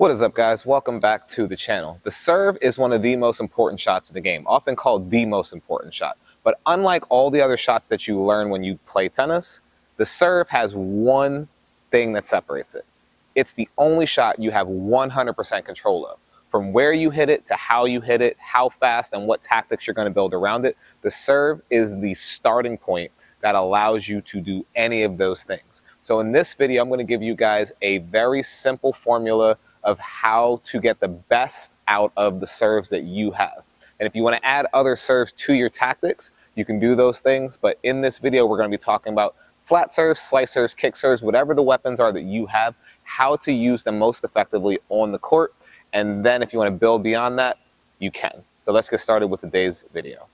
What is up, guys? Welcome back to the channel. The serve is one of the most important shots in the game, often called the most important shot. But unlike all the other shots that you learn when you play tennis, the serve has one thing that separates it. It's the only shot you have 100% control of. From where you hit it to how you hit it, how fast, and what tactics you're going to build around it, the serve is the starting point that allows you to do any of those things. So in this video, I'm going to give you guys a very simple formula of how to get the best out of the serves that you have. And if you want to add other serves to your tactics, you can do those things. But in this video, we're going to be talking about flat serves, slice serves, kick serves, whatever the weapons are that you have, how to use them most effectively on the court. And then if you want to build beyond that, you can. So let's get started with today's video.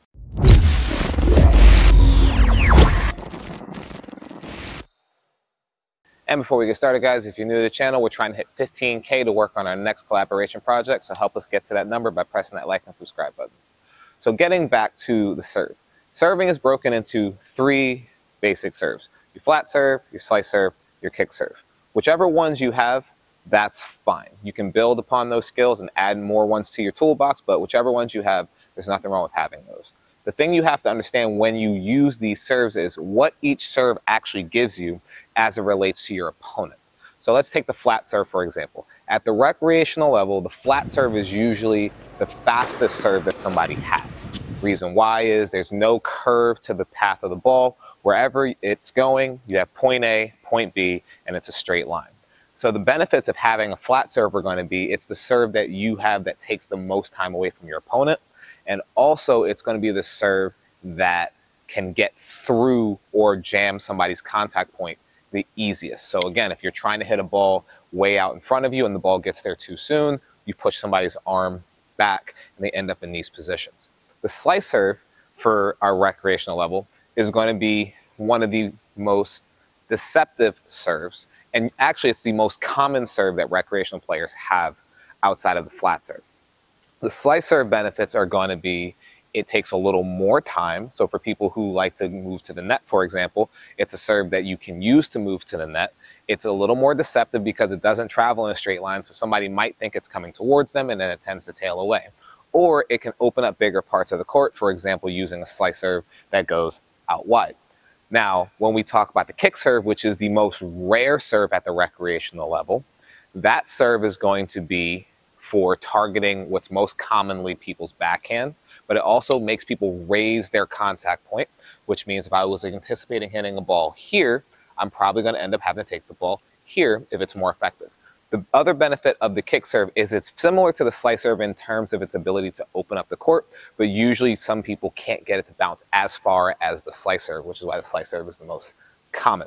And before we get started, guys, if you're new to the channel, we're trying to hit 15K to work on our next collaboration project. So help us get to that number by pressing that like and subscribe button. So getting back to the serve. Serving is broken into three basic serves. Your flat serve, your slice serve, your kick serve. Whichever ones you have, that's fine. You can build upon those skills and add more ones to your toolbox, but whichever ones you have, there's nothing wrong with having those. The thing you have to understand when you use these serves is what each serve actually gives you as it relates to your opponent. So let's take the flat serve, for example. At the recreational level, the flat serve is usually the fastest serve that somebody has. Reason why is there's no curve to the path of the ball. Wherever it's going, you have point A, point B, and it's a straight line. So the benefits of having a flat serve are going to be it's the serve that you have that takes the most time away from your opponent. And also it's going to be the serve that can get through or jam somebody's contact point the easiest. So again, if you're trying to hit a ball way out in front of you and the ball gets there too soon, you push somebody's arm back and they end up in these positions. The slice serve for our recreational level is going to be one of the most deceptive serves. And actually, it's the most common serve that recreational players have outside of the flat serve. The slice serve benefits are going to be it takes a little more time. So for people who like to move to the net, for example, it's a serve that you can use to move to the net. It's a little more deceptive because it doesn't travel in a straight line. So somebody might think it's coming towards them and then it tends to tail away. Or it can open up bigger parts of the court, for example, using a slice serve that goes out wide. Now, when we talk about the kick serve, which is the most rare serve at the recreational level, that serve is going to be for targeting what's most commonly people's backhand, but it also makes people raise their contact point, which means if I was anticipating hitting a ball here, I'm probably going to end up having to take the ball here if it's more effective. The other benefit of the kick serve is it's similar to the slice serve in terms of its ability to open up the court, but usually some people can't get it to bounce as far as the slice serve, which is why the slice serve is the most common.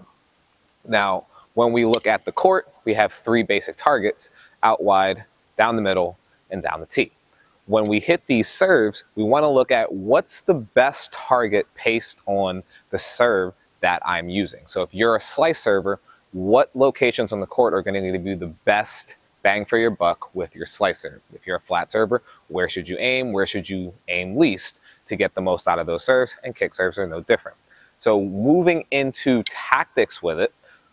Now, when we look at the court, we have three basic targets: out wide, down the middle, and down the tee. When we hit these serves, we want to look at what's the best target based on the serve that I'm using. So if you're a slice server, what locations on the court are going to need to be the best bang for your buck with your slice serve? If you're a flat server, where should you aim? Where should you aim least to get the most out of those serves? And kick serves are no different. So moving into tactics with it,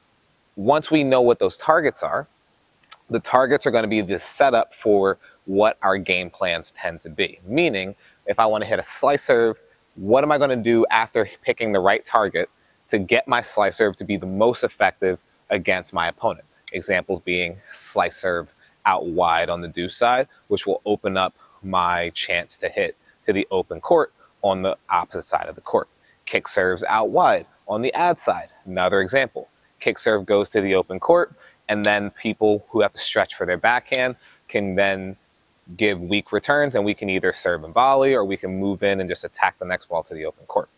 once we know what those targets are, the targets are going to be the setup for what our game plans tend to be. Meaning, if I want to hit a slice serve, what am I going to do after picking the right target to get my slice serve to be the most effective against my opponent? Examples being slice serve out wide on the deuce side, which will open up my chance to hit to the open court on the opposite side of the court. Kick serves out wide on the ad side. Another example. Kick serve goes to the open court, and then people who have to stretch for their backhand can then give weak returns, and we can either serve and volley or we can move in and just attack the next ball to the open court.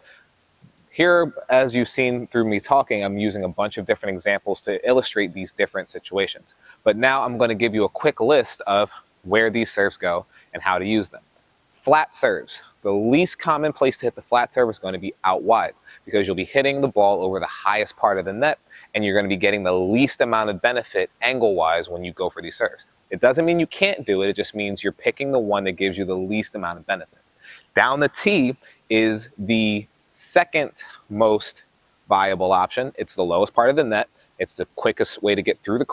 Here, as you've seen through me talking, I'm using a bunch of different examples to illustrate these different situations. But now I'm going to give you a quick list of where these serves go and how to use them. Flat serves. The least common place to hit the flat serve is going to be out wide because you'll be hitting the ball over the highest part of the net and you're going to be getting the least amount of benefit angle-wise when you go for these serves. It doesn't mean you can't do it. It just means you're picking the one that gives you the least amount of benefit. Down the tee is the second most viable option. It's the lowest part of the net. It's the quickest way to get through the court.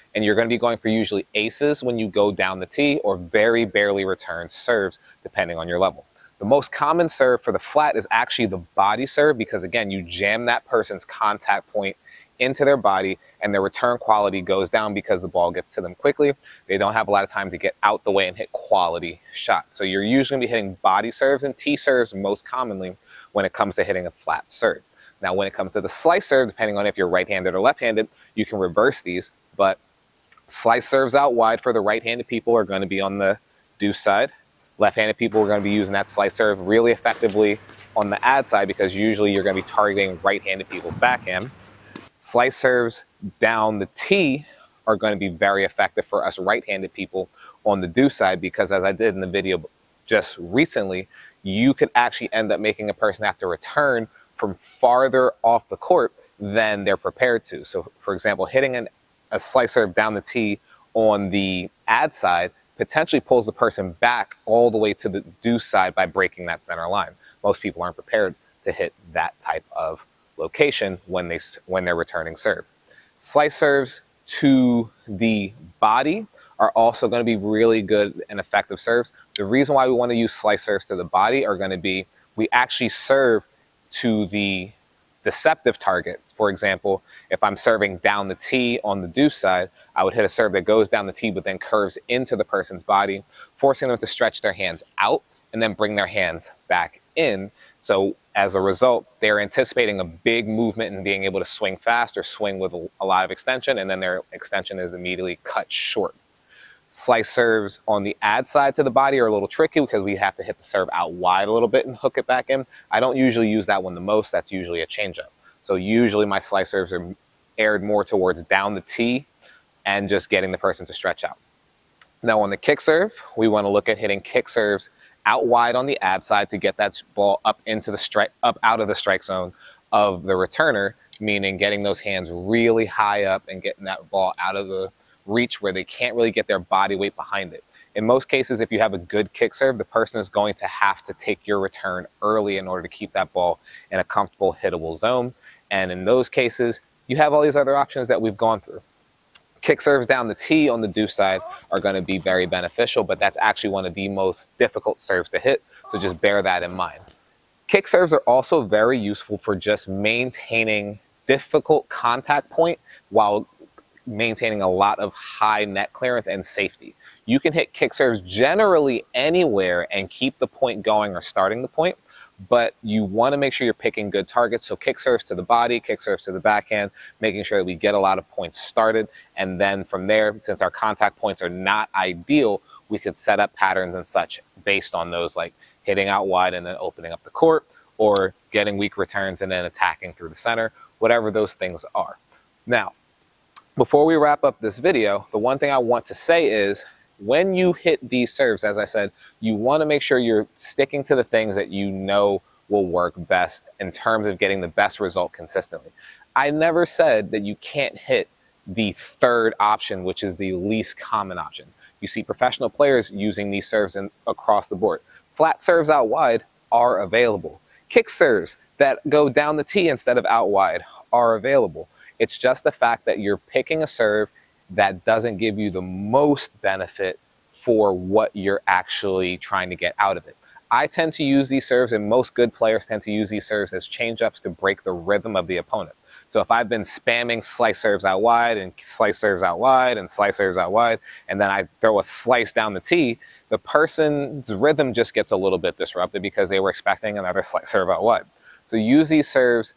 and you're going to be going for usually aces when you go down the tee, or very barely returned serves, depending on your level. The most common serve for the flat is actually the body serve, because again, you jam that person's contact point into their body and their return quality goes down because the ball gets to them quickly. They don't have a lot of time to get out the way and hit quality shots. So you're usually going to be hitting body serves and tee serves most commonly when it comes to hitting a flat serve. Now, when it comes to the slice serve, depending on if you're right-handed or left-handed, you can reverse these, but slice serves out wide for the right-handed people are going to be on the deuce side. Left-handed people are going to be using that slice serve really effectively on the ad side, because usually you're going to be targeting right-handed people's backhand. Slice serves down the tee are going to be very effective for us right-handed people on the deuce side, because as I did in the video just recently, you could actually end up making a person have to return from farther off the court than they're prepared to. So for example, hitting a slice serve down the tee on the ad side potentially pulls the person back all the way to the deuce side by breaking that center line. Most people aren't prepared to hit that type of location when they're returning serve. Slice serves to the body are also going to be really good and effective serves. The reason why we want to use slice serves to the body are going to be, we actually serve to the deceptive target. For example, if I'm serving down the tee on the deuce side, I would hit a serve that goes down the tee but then curves into the person's body, forcing them to stretch their hands out and then bring their hands back in. So as a result, they're anticipating a big movement and being able to swing fast or swing with a lot of extension, and then their extension is immediately cut short. Slice serves on the ad side to the body are a little tricky because we have to hit the serve out wide a little bit and hook it back in. I don't usually use that one the most. That's usually a changeup. So usually my slice serves are aired more towards down the tee and just getting the person to stretch out. Now on the kick serve, we want to look at hitting kick serves out wide on the ad side to get that ball up into the strike, up out of the strike zone of the returner, meaning getting those hands really high up and getting that ball out of the reach where they can't really get their body weight behind it. In most cases, if you have a good kick serve, the person is going to have to take your return early in order to keep that ball in a comfortable hittable zone. And in those cases, you have all these other options that we've gone through. Kick serves down the tee on the deuce side are going to be very beneficial, but that's actually one of the most difficult serves to hit, so just bear that in mind. Kick serves are also very useful for just maintaining difficult contact point while maintaining a lot of high net clearance and safety. You can hit kick serves generally anywhere and keep the point going or starting the point, but you want to make sure you're picking good targets. So kick serves to the body, kick serves to the backhand, making sure that we get a lot of points started. And then from there, since our contact points are not ideal, we could set up patterns and such based on those, like hitting out wide and then opening up the court, or getting weak returns and then attacking through the center, whatever those things are. Now, before we wrap up this video, the one thing I want to say is, when you hit these serves, as I said, you want to make sure you're sticking to the things that you know will work best in terms of getting the best result consistently. I never said that you can't hit the third option, which is the least common option. You see professional players using these serves across the board. Flat serves out wide are available. Kick serves that go down the tee instead of out wide are available. It's just the fact that you're picking a serve that doesn't give you the most benefit for what you're actually trying to get out of it. I tend to use these serves, and most good players tend to use these serves as change-ups to break the rhythm of the opponent. So if I've been spamming slice serves out wide and slice serves out wide and slice serves out wide, and then I throw a slice down the tee, the person's rhythm just gets a little bit disrupted because they were expecting another slice serve out wide. So use these serves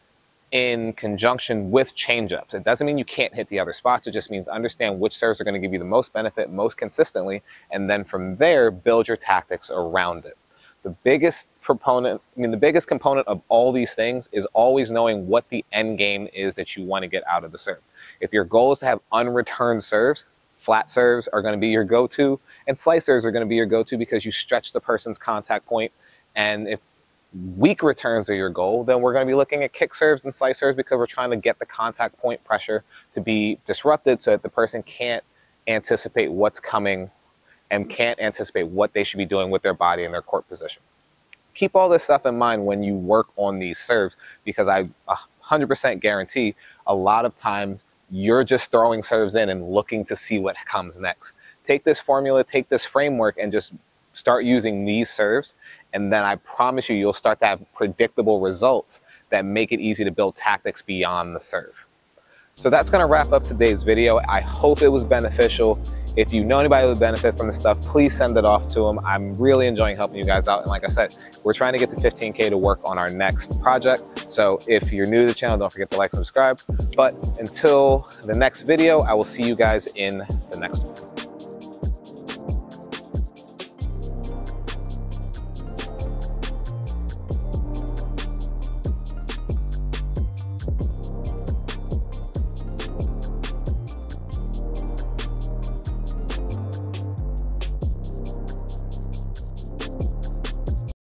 in conjunction with change-ups. It doesn't mean you can't hit the other spots. It just means understand which serves are going to give you the most benefit most consistently, and then from there, build your tactics around it. The biggest component of all these things is always knowing what the end game is that you want to get out of the serve. If your goal is to have unreturned serves, flat serves are going to be your go-to, and slice serves are going to be your go-to because you stretch the person's contact point. And if weak returns are your goal, then we're going to be looking at kick serves and slice serves because we're trying to get the contact point pressure to be disrupted so that the person can't anticipate what's coming and can't anticipate what they should be doing with their body and their court position. Keep all this stuff in mind when you work on these serves, because I 100% guarantee a lot of times you're just throwing serves in and looking to see what comes next. Take this formula, take this framework, and just start using these serves, and then I promise you, you'll start to have predictable results that make it easy to build tactics beyond the serve. So that's gonna wrap up today's video. I hope it was beneficial. If you know anybody who would benefit from this stuff, please send it off to them. I'm really enjoying helping you guys out. And like I said, we're trying to get to 15K to work on our next project. So if you're new to the channel, don't forget to like and subscribe. But until the next video, I will see you guys in the next one.